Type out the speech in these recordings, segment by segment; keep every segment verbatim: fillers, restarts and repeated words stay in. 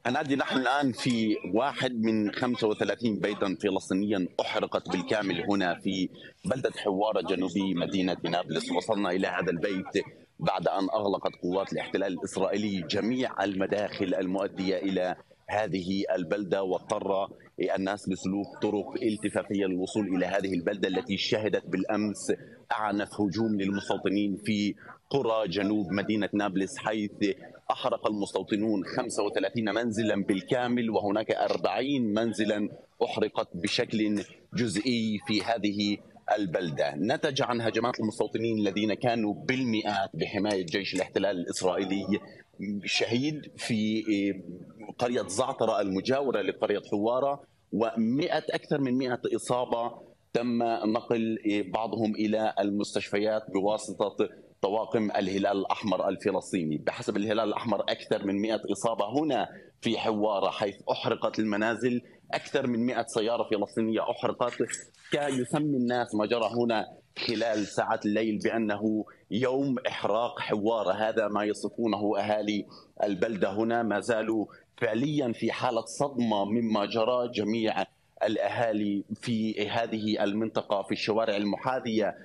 هنأدي نحن الآن في واحد من خمسة وثلاثين بيتا فلسطينيا أحرقت بالكامل هنا في بلدة حوارة جنوبي مدينة نابلس. وصلنا إلى هذا البيت بعد أن أغلقت قوات الاحتلال الإسرائيلي جميع المداخل المؤدية إلى هذه البلدة، واضطر الناس لسلوك طرق التفافية للوصول إلى هذه البلدة التي شهدت بالأمس أعنف هجوم للمستوطنين في قرى جنوب مدينة نابلس، حيث أحرق المستوطنون خمسة وثلاثين منزلا بالكامل، وهناك أربعين منزلا أحرقت بشكل جزئي في هذه البلدة، نتج عن هجمات المستوطنين الذين كانوا بالمئات بحماية جيش الاحتلال الإسرائيلي. شهيد في قرية زعترة المجاورة لقرية حوارة، ومئة أكثر من مئة إصابة تم نقل بعضهم إلى المستشفيات بواسطة طواقم الهلال الأحمر الفلسطيني. بحسب الهلال الأحمر أكثر من مئة إصابة هنا في حوارة، حيث أحرقت المنازل، أكثر من مئة سيارة فلسطينية أحرقت. يسمي الناس ما جرى هنا خلال ساعات الليل بأنه يوم إحراق حوارة، هذا ما يصفونه أهالي البلدة هنا. ما زالوا فعليا في حالة صدمة مما جرى. جميع الأهالي في هذه المنطقة في الشوارع المحاذية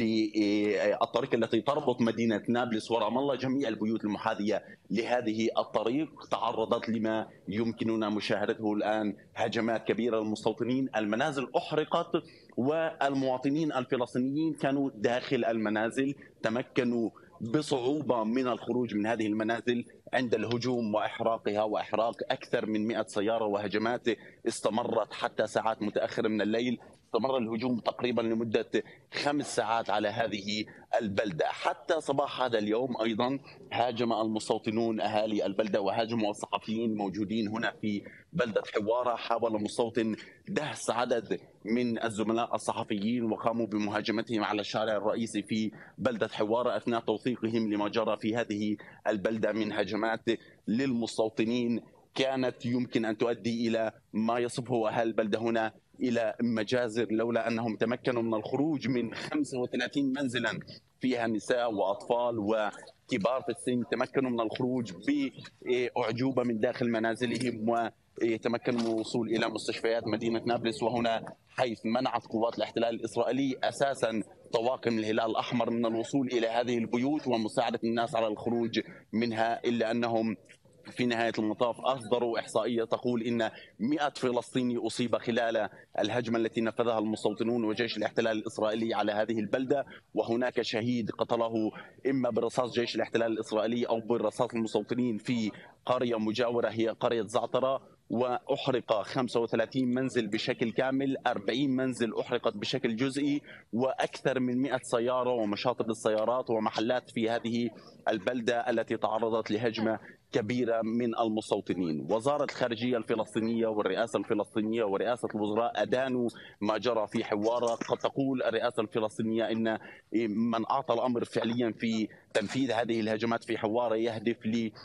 للطريق التي تربط مدينة نابلس ورام الله، جميع البيوت المحاذية لهذه الطريق تعرضت لما يمكننا مشاهدته الآن، هجمات كبيرة للمستوطنين. المنازل أحرقت والمواطنين الفلسطينيين كانوا داخل المنازل، تمكنوا بصعوبة من الخروج من هذه المنازل عند الهجوم وإحراقها، وإحراق أكثر من مئة سيارة. وهجمات استمرت حتى ساعات متأخرة من الليل. استمر الهجوم تقريبا لمدة خمس ساعات على هذه البلدة حتى صباح هذا اليوم. أيضا هاجم المستوطنون أهالي البلدة وهاجموا الصحفيين موجودين هنا في بلدة حوارة. حاول مستوطن دهس عدد من الزملاء الصحفيين وقاموا بمهاجمتهم على الشارع الرئيسي في بلدة حوارة أثناء توثيقهم لما جرى في هذه البلدة من هجمات للمستوطنين، كانت يمكن أن تؤدي إلى ما يصفه أهل البلدة هنا إلى مجازر، لولا أنهم تمكنوا من الخروج من خمسة وثلاثين منزلا فيها نساء وأطفال وكبار في السن. تمكنوا من الخروج بأعجوبة من داخل منازلهم، وتمكنوا من الوصول إلى مستشفيات مدينة نابلس، وهنا حيث منعت قوات الاحتلال الإسرائيلي أساسا طواقم الهلال الأحمر من الوصول إلى هذه البيوت ومساعدة الناس على الخروج منها، إلا أنهم في نهاية المطاف أصدروا إحصائية تقول إن مئة فلسطيني أصيب خلال الهجمة التي نفذها المستوطنون وجيش الاحتلال الإسرائيلي على هذه البلدة. وهناك شهيد قتله إما برصاص جيش الاحتلال الإسرائيلي أو برصاص المستوطنين في قرية مجاورة هي قرية زعترة. وأحرق خمسة وثلاثين منزل بشكل كامل، أربعين منزل أحرقت بشكل جزئي، وأكثر من مئة سيارة ومشاطب للسيارات ومحلات في هذه البلدة التي تعرضت لهجمة كبيرة من المستوطنين. وزارة الخارجية الفلسطينية والرئاسة الفلسطينية ورئاسة الوزراء أدانوا ما جرى في حوارة. قد تقول الرئاسة الفلسطينية إن من أعطى الأمر فعليا في تنفيذ هذه الهجمات في حوارة يهدف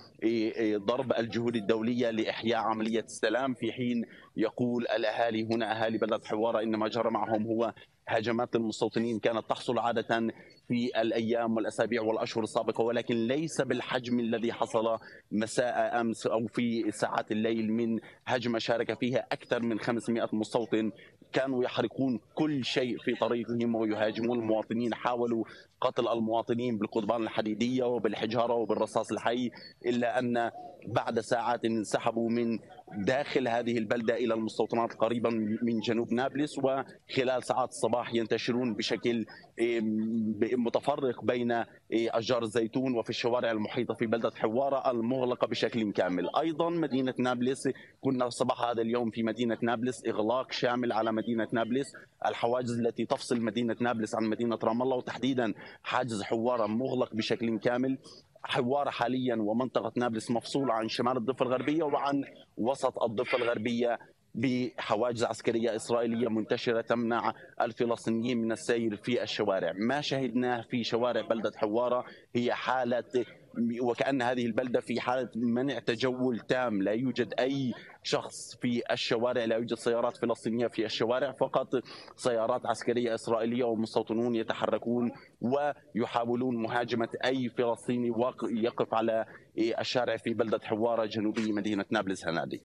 لضرب الجهود الدولية لإحياء عملية السلام، في حين يقول الأهالي هنا أهالي بلدة حوارة إن ما جرى معهم هو هجمات المستوطنين كانت تحصل عادة في الأيام والأسابيع والأشهر السابقة، ولكن ليس بالحجم الذي حصل مساء أمس أو في ساعات الليل من هجمة شارك فيها أكثر من خمسمئة مستوطن. كانوا يحرقون كل شيء في طريقهم ويهاجمون المواطنين. حاولوا قتل المواطنين بالقضبان الحديدية وبالحجارة وبالرصاص الحي، إلا أن بعد ساعات انسحبوا من داخل هذه البلدة إلى المستوطنات القريبة من جنوب نابلس، وخلال ساعات الصباح ينتشرون بشكل متفرق بين أشجار الزيتون وفي الشوارع المحيطة في بلدة حوارة المغلقة بشكل كامل. أيضا مدينة نابلس، كنا صباح هذا اليوم في مدينة نابلس إغلاق شامل على مدينة نابلس. الحواجز التي تفصل مدينة نابلس عن مدينة رام الله وتحديدا حاجز حوارة مغلق بشكل كامل. حوارة حاليا ومنطقة نابلس مفصولة عن شمال الضفة الغربية وعن وسط الضفة الغربية بحواجز عسكرية إسرائيلية منتشرة تمنع الفلسطينيين من السير في الشوارع. ما شهدناه في شوارع بلدة حوارة هي حالة وكأن هذه البلدة في حالة منع تجول تام، لا يوجد أي شخص في الشوارع، لا يوجد سيارات فلسطينية في الشوارع، فقط سيارات عسكرية إسرائيلية ومستوطنون يتحركون ويحاولون مهاجمة أي فلسطيني يقف على الشارع في بلدة حوارة جنوبي مدينة نابلس. هنادي